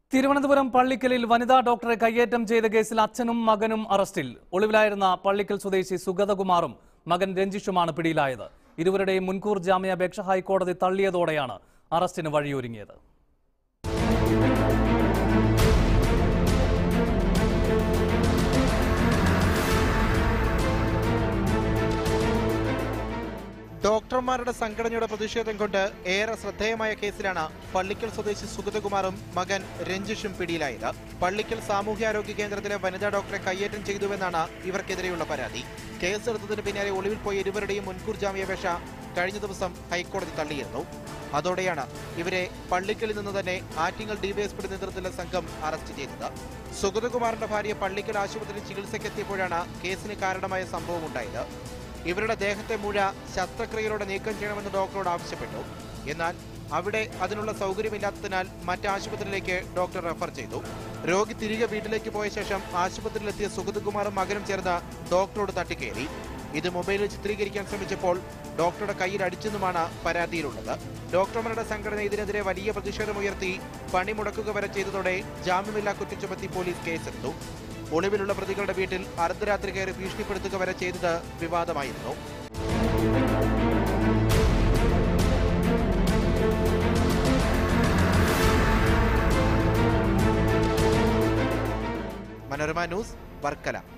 തിരുവനന്തപുരം പള്ളിക്കലിൽ വനിതാ ഡോക്ടറെ കയ്യേറ്റം ചെയ്ത കേസിൽ അച്ഛനും മകനും അറസ്റ്റിൽ. ഒളിവിലായിരുന്ന പള്ളിക്കൽ സ്വദേശി സുഗതകുമാറും മകൻ രഞ്ജിഷുമാണ് പിടിയിലായത്. ഇരുവരുടെയും മുൻകൂർ ജാമ്യാപേക്ഷ ഹൈക്കോടതി തള്ളിയതോടെയാണ് അറസ്റ്റിന് വഴിയൊരുങ്ങിയത്. ഡോക്ടർമാരുടെ സംഘടനയുടെ പ്രതിഷേധം കൊണ്ട് ഏറെ ശ്രദ്ധേയമായ കേസിലാണ് പള്ളിക്കൽ സ്വദേശി സുഗതകുമാറും മകൻ രഞ്ജിഷും പിടിയിലായത്. പള്ളിക്കൽ സാമൂഹ്യാരോഗ്യ കേന്ദ്രത്തിലെ വനിതാ ഡോക്ടറെ കയ്യേറ്റം ചെയ്തുവെന്നാണ് ഇവർക്കെതിരെയുള്ള പരാതി. കേസെടുത്തതിന് പിന്നാലെ ഒളിവിൽ പോയ ഇരുവരുടെയും മുൻകൂർ ജാമ്യാപേക്ഷ കഴിഞ്ഞ ദിവസം ഹൈക്കോടതി തള്ളിയിരുന്നു. അതോടെയാണ് ഇവരെ പള്ളിക്കലിൽ നിന്ന് തന്നെ ആറ്റിങ്ങൽ ഡിവൈഎസ്പിയുടെ നേതൃത്വത്തിലുള്ള സംഘം അറസ്റ്റ് ചെയ്തത്. സുഗതകുമാറിന്റെ ഭാര്യ പള്ളിക്കൽ ആശുപത്രിയിൽ ചികിത്സയ്ക്കെത്തിയപ്പോഴാണ് കേസിന് കാരണമായ സംഭവം ഉണ്ടായത്. ഇവരുടെ ദേഹത്തെ മുഴ ശസ്ത്രക്രിയയിലൂടെ നീക്കം ചെയ്യണമെന്ന് ഡോക്ടറോട് ആവശ്യപ്പെട്ടു. എന്നാൽ അവിടെ അതിനുള്ള സൗകര്യമില്ലാത്തതിനാൽ മറ്റ് ആശുപത്രിയിലേക്ക് ഡോക്ടർ റെഫർ ചെയ്തു. രോഗി തിരികെ വീട്ടിലേക്ക് പോയ ശേഷം ആശുപത്രിയിലെത്തിയ സുഗതകുമാറും മകനും ചേർന്ന് ഡോക്ടറോട് തട്ടിക്കയറി. ഇത് മൊബൈലിൽ ചിത്രീകരിക്കാൻ ശ്രമിച്ചപ്പോൾ ഡോക്ടറുടെ കയ്യിൽ അടിച്ചെന്നുമാണ് പരാതിയിലുള്ളത്. ഡോക്ടർമാരുടെ സംഘടന ഇതിനെതിരെ വലിയ പ്രതിഷേധമുയർത്തി പണിമുടക്കുക വരെ ചെയ്തതോടെ ജാമ്യമില്ലാ കുറ്റം ചുമത്തി പോലീസ് കേസെടുത്തു. ഒളിവിലുള്ള പ്രതികളുടെ വീട്ടിൽ അർദ്ധരാത്രി കയറി ഭീഷണിപ്പെടുത്തുക വരെ ചെയ്തത് വിവാദമായിരുന്നു. മനോരമ ന്യൂസ്, വർക്കല.